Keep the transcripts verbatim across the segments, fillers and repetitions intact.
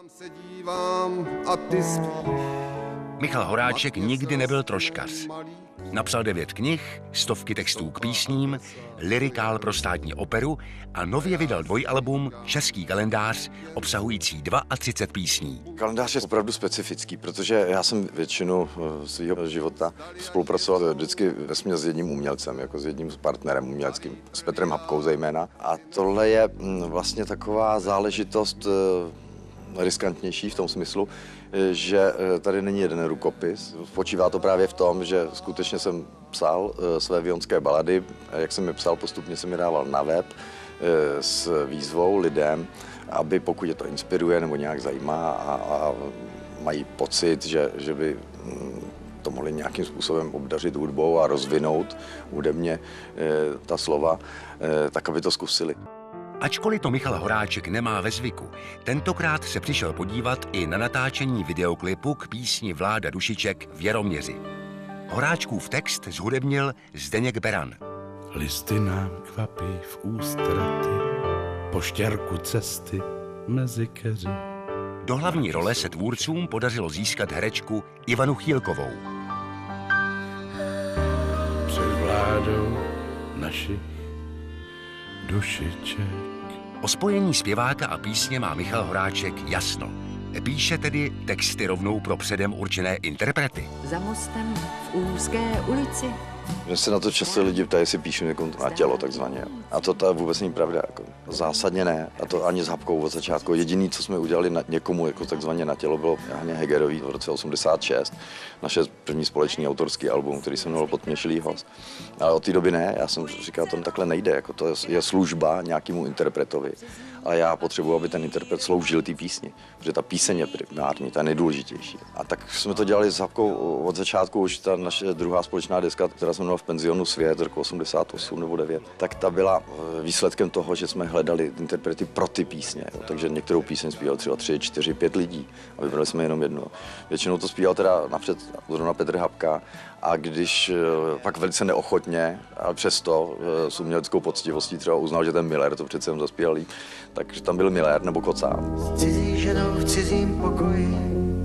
Se dívám a ty spíš. Michal Horáček nikdy nebyl troškař. Napsal devět knih, stovky textů k písním, lyrikál pro státní operu a nově vydal dvojalbum Český kalendář obsahující třicet dva písní. Kalendář je opravdu specifický, protože já jsem většinu svého života spolupracoval vždycky vesměs s jedním umělcem, jako s jedním partnerem uměleckým, s Petrem Habkou zejména. A tohle je vlastně taková záležitost riskantnější v tom smyslu, že tady není jeden rukopis. Spočívá to právě v tom, že skutečně jsem psal své vionské balady, jak jsem je psal, postupně jsem je dával na web s výzvou lidem, aby pokud je to inspiruje nebo nějak zajímá a, a mají pocit, že, že by to mohli nějakým způsobem obdařit hudbou a rozvinout hudebně ta slova, tak aby to zkusili. Ačkoliv to Michal Horáček nemá ve zvyku, tentokrát se přišel podívat i na natáčení videoklipu k písni Vláda Dušiček v Jaroměři. Horáčkův text zhudebnil Zdeněk Beran. Listy nám kvapí v ústraty, po štěrku cesty mezi keři. Do hlavní role se tvůrcům podařilo získat herečku Ivanu Chýlkovou. Před vládou našich dušiček. O spojení zpěváka a písně má Michal Horáček jasno. Píše tedy texty rovnou pro předem určené interprety. Za mostem v úzké ulici. Že se na to často lidi ptají, jestli píšu někomu na tělo takzvaně. A to, to vůbec není pravda. Jako. Zásadně ne. A to ani s Habkou od začátku. Jediný, co jsme udělali na, někomu jako takzvaně na tělo, bylo Haně Hegerový v roce osmdesát šest. Naše první společný autorský album, který se jmenoval Potměšilý host. Ale od té doby ne. Já jsem říkal, to takhle nejde. Jako to je služba nějakému interpretovi. A já potřebuji, aby ten interpret sloužil té písni. Protože ta píseň je primární, ta je nejdůležitější. A tak jsme to dělali s Habkou od začátku. Už ta naše druhá společná deska, která se jmenovala V penzionu Svět z roku osmdesát osm nebo devět, tak ta byla výsledkem toho, že jsme hledali interprety pro ty písně. Jo. Takže některou píseň zpíval třeba tři, čtyři, pět lidí a vybrali jsme jenom jedno. Většinou to zpíval teda napřed zrovna Petr Habka a když pak velice neochotně, ale přesto s uměleckou poctivostí třeba uznal, že ten Miller to přece jen zaspíval líp, takže tam byl Miller nebo Kocáb. S cizí ženou v cizím pokoji,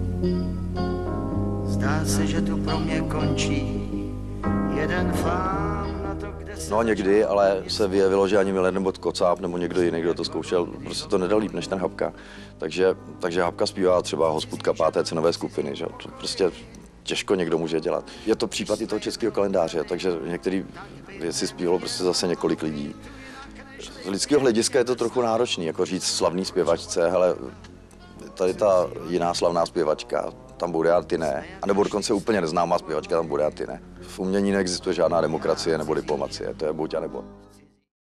zdá se, že tu pro mě končí jeden fám na to, kde se... No někdy, ale se vyjevilo, že ani Miller nebo Kocáb nebo někdo jiný, kdo to zkoušel, prostě to nedal líp než ten Habka. Takže, takže Habka zpívá třeba Hospůdka páté cenové skupiny, že to prostě těžko někdo může dělat. Je to případ i toho Českého kalendáře, takže některé věci zpívalo prostě zase několik lidí. Z lidského hlediska je to trochu náročný, jako říct slavný zpěvačce, hele, tady ta jiná slavná zpěvačka, tam bude a ty ne. A nebo dokonce úplně neznámá zpěvačka, tam bude a ty ne. V umění neexistuje žádná demokracie nebo diplomacie, to je buď a nebo.